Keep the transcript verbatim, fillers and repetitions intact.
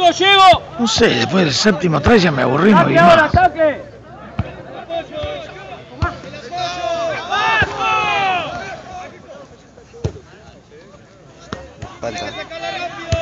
llego, llego. No sé, después del séptimo try ya me aburrí, no vi Ahora, más. saque. Falta.